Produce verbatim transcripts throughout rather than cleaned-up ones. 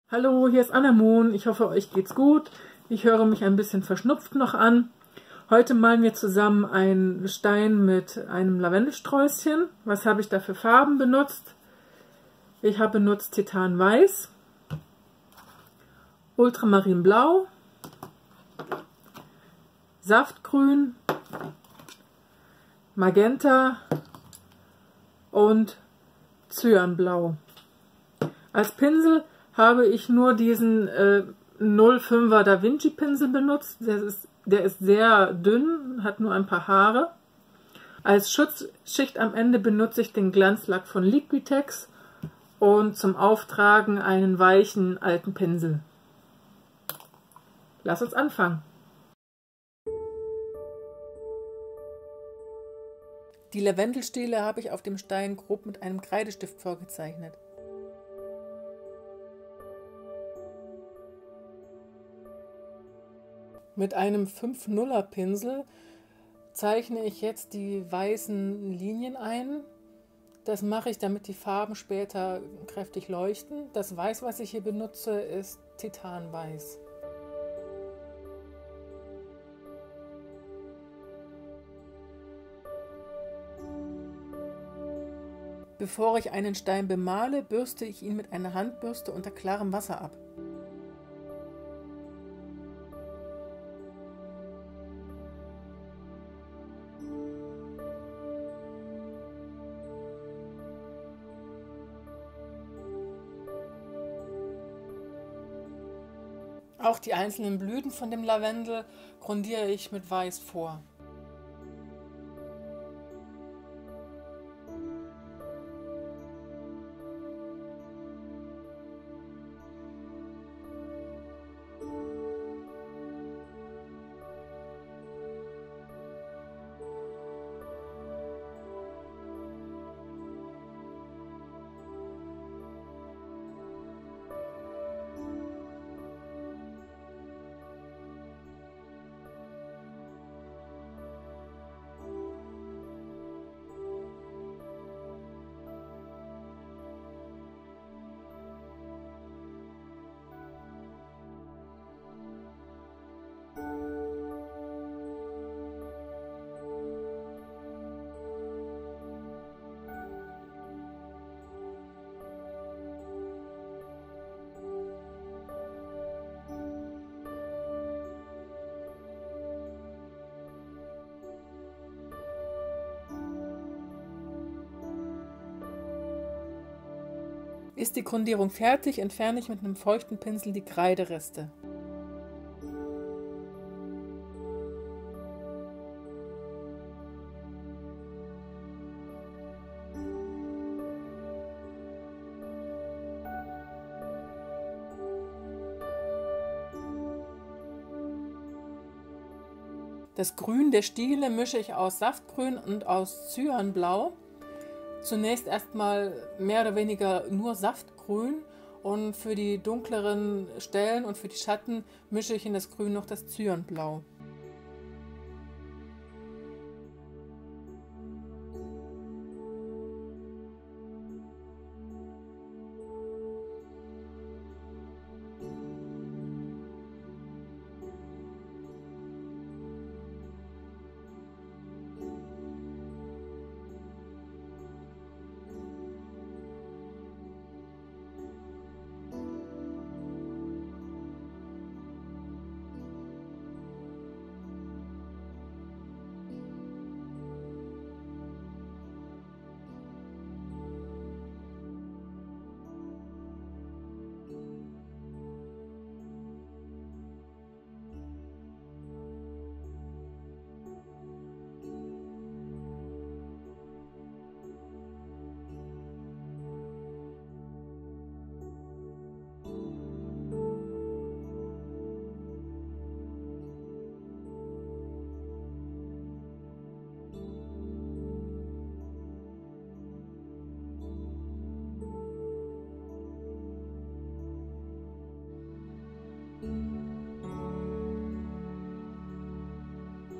Hallo, hier ist Anna. Ich hoffe, euch geht's gut. Ich höre mich ein bisschen verschnupft noch an. Heute malen wir zusammen einen Stein mit einem Lavendelsträußchen. Was habe ich da für Farben benutzt? Ich habe benutzt Titanweiß, Ultramarinblau, Saftgrün, Magenta und Cyanblau. Als Pinsel habe ich nur diesen äh, null Komma fünfer Da Vinci Pinsel benutzt. Der ist, der ist sehr dünn, hat nur ein paar Haare. Als Schutzschicht am Ende benutze ich den Glanzlack von Liquitex und zum Auftragen einen weichen alten Pinsel. Lass uns anfangen. Die Lavendelstiele habe ich auf dem Stein grob mit einem Kreidestift vorgezeichnet. Mit einem fünf nuller Pinsel zeichne ich jetzt die weißen Linien ein. Das mache ich, damit die Farben später kräftig leuchten. Das Weiß, was ich hier benutze, ist Titanweiß. Bevor ich einen Stein bemale, bürste ich ihn mit einer Handbürste unter klarem Wasser ab. Auch die einzelnen Blüten von dem Lavendel grundiere ich mit Weiß vor. Ist die Grundierung fertig, entferne ich mit einem feuchten Pinsel die Kreidereste. Das Grün der Stiele mische ich aus Saftgrün und aus Cyanblau. Zunächst erstmal mehr oder weniger nur Saftgrün und für die dunkleren Stellen und für die Schatten mische ich in das Grün noch das Cyanblau.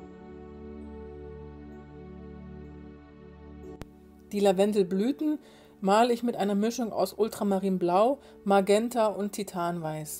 Die Lavendelblüten male ich mit einer Mischung aus Ultramarinblau, Magenta und Titanweiß.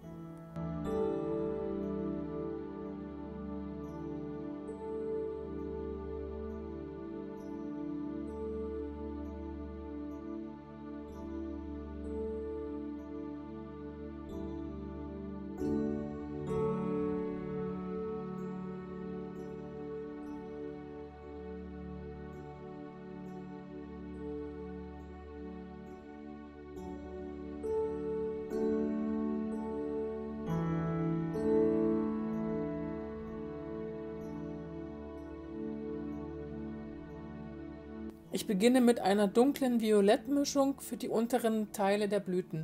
Ich beginne mit einer dunklen Violettmischung für die unteren Teile der Blüten.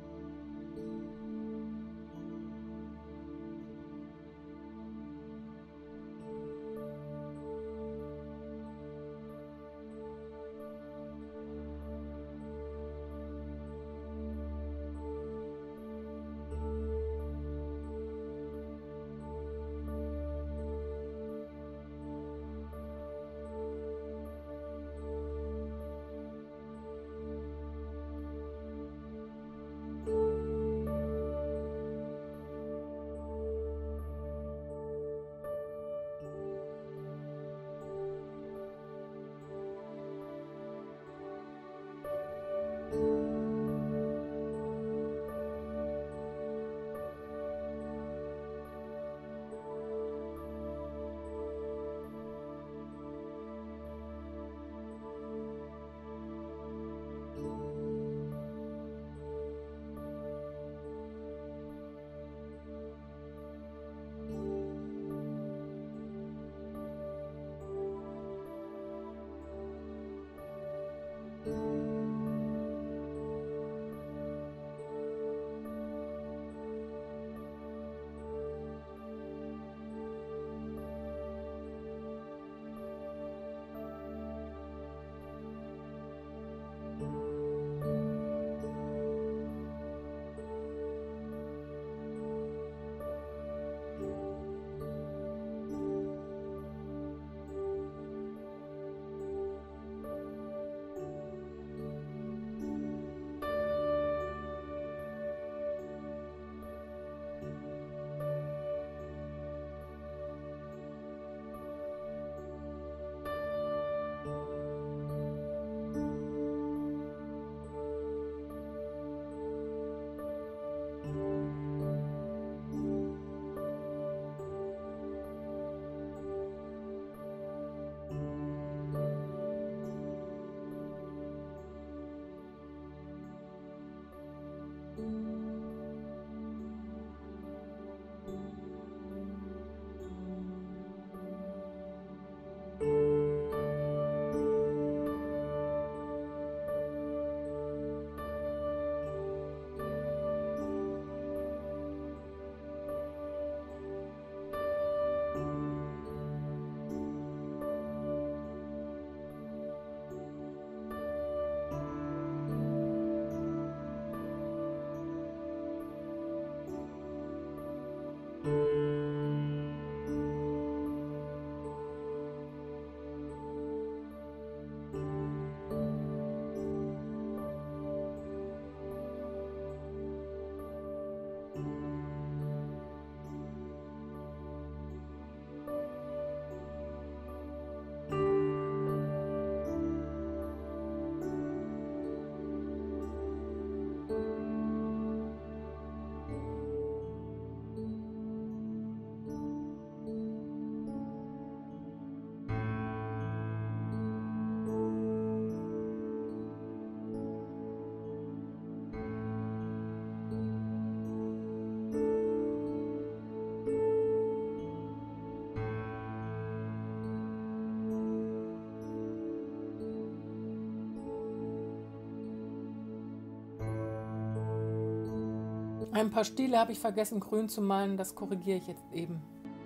Ein paar Stiele habe ich vergessen grün zu malen, das korrigiere ich jetzt eben.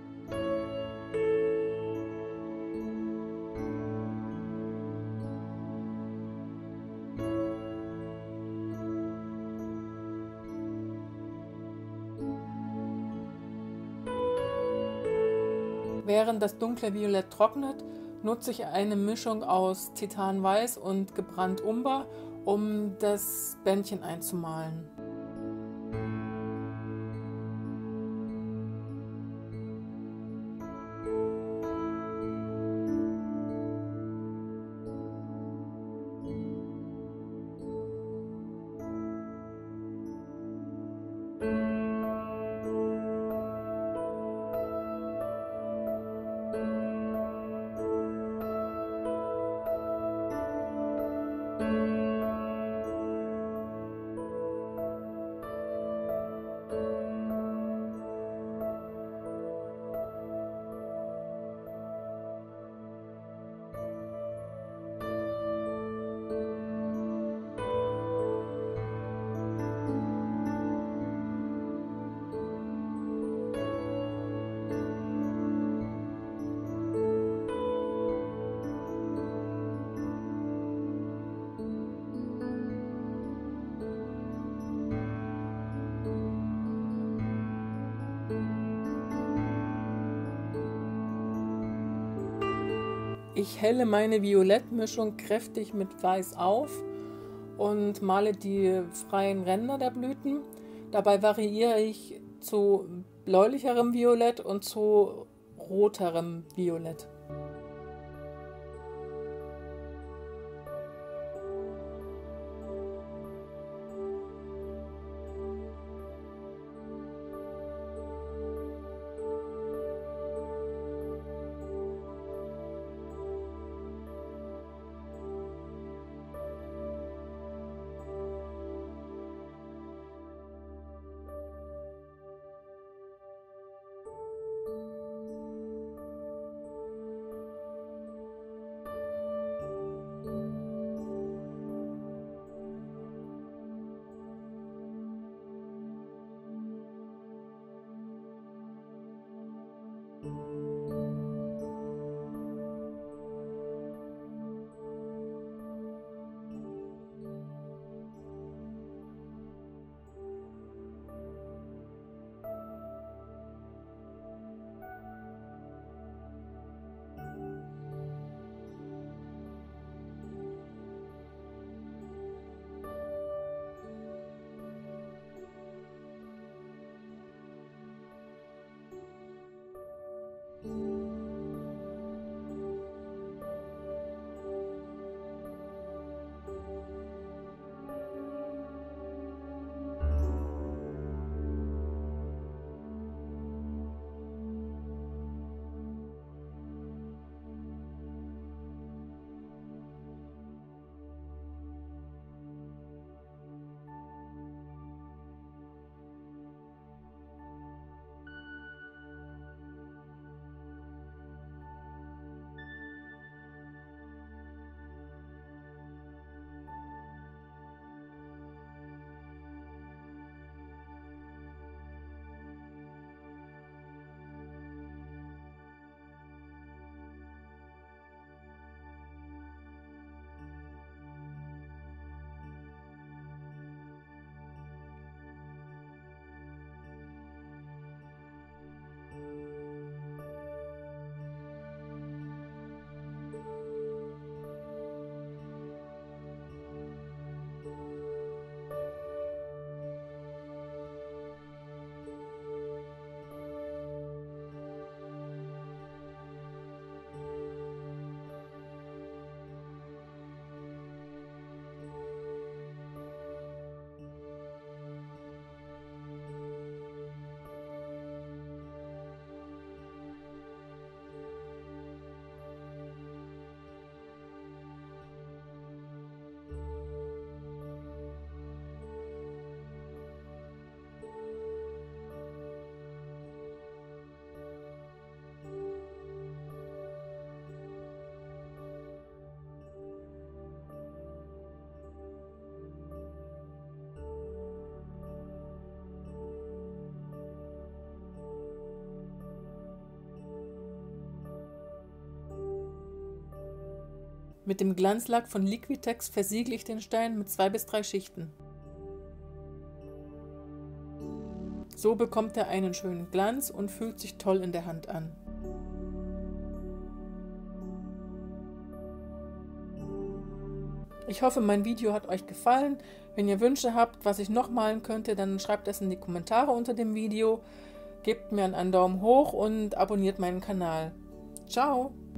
Während das dunkle Violett trocknet, nutze ich eine Mischung aus Titanweiß und gebrannt Umber, um das Bändchen einzumalen. Ich helle meine Violettmischung kräftig mit Weiß auf und male die freien Ränder der Blüten. Dabei variiere ich zu bläulicherem Violett und zu roterem Violett. Mit dem Glanzlack von Liquitex versiegle ich den Stein mit zwei bis drei Schichten. So bekommt er einen schönen Glanz und fühlt sich toll in der Hand an. Ich hoffe, mein Video hat euch gefallen. Wenn ihr Wünsche habt, was ich noch malen könnte, dann schreibt das in die Kommentare unter dem Video. Gebt mir einen Daumen hoch und abonniert meinen Kanal. Ciao!